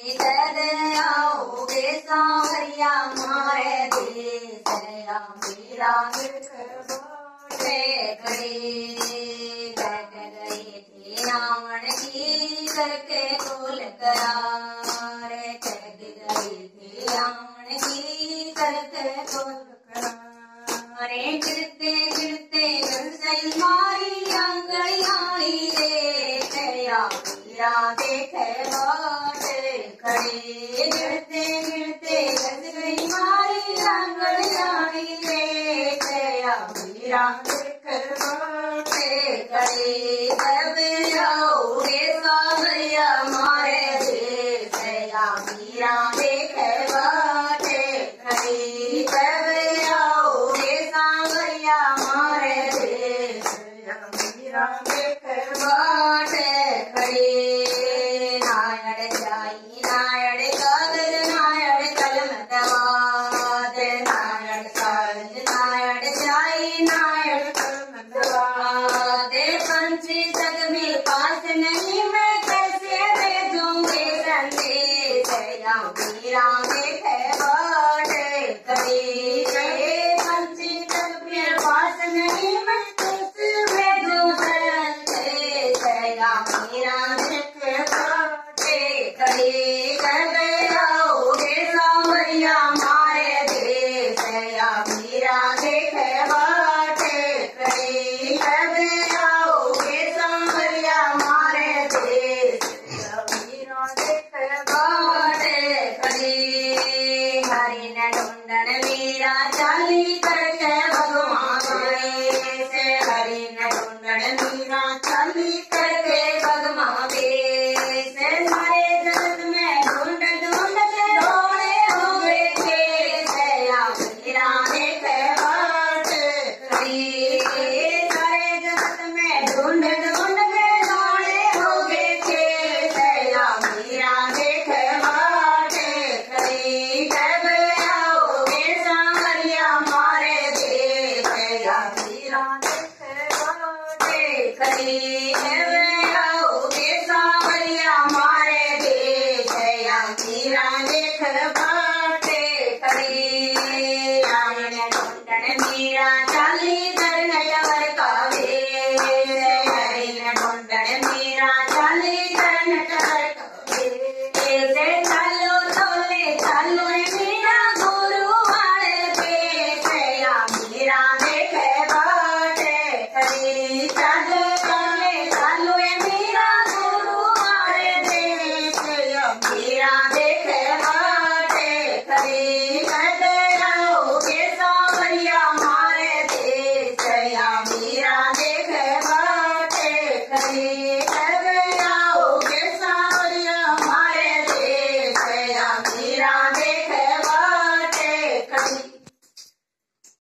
जद आओगे सांवरिया मारे देश मेरा खड़े बैठ गए थे रावण की करके खोल करार चढ़ गए थे रावण की करके खोल करारे गिरते गिरते गरसई मारी अंगड़ियाली रे तेरा मीरा देखे बाट खड़े गिरते गिरते गरसई मारी अंगड़ियाली रे तेरा मीरा देखे बाट खड़े जब आओगे सांवरिया मारे देश मीरा देखे बाट खड़े जब आओगे सांवरिया मारे देश मीरा देखे बाट खड़े नायड़ जाई नायड़ कागज नायड़ कलम दवाद नायड़ कागज नायड़ जाई नायड़ कलम दवाद पंछी जग में पास नहीं मैं कैसे भेजूंगे संदेश मीरा देखे बाट खड़े पंछी जग में पास नहीं मैं कैसे भेजूं संदेश मीरा देखे बाट खड़े जब आओगे सांवरिया मारे देश मीरा देखे बाट खड़े जब आओगे सांवरिया मारे देश मीरा देखे बाट खड़े हरि न ढूंढन मीरा चाली करके भगवान से हरि न ढूंढन मीरा चाली करके भगवान से सारे जगत में ढूंढ ढूंढ के दौड़े हो गए थे मीरा देखे बाट खड़े सारे जगत में ढूंढ ढूंढ के दौड़े हो गए थे मीरा देखे बाट खड़े जब आओगे सांवरिया मारे देश मीरा देखे बाट खड़े जब आओगे सांवरिया मारे देश मीरा देखे बाट खड़े रावण ढूंढन मीरा चाली धरनवर का वेश हरि न ढूंढन मीरा चाली धरनवर का वेश चालो चोले चालो मीरा गुरु वाले पेश मीरा देखे बाट खड़े चालो चोले चालो मीरा गुरु वाले देश मीरा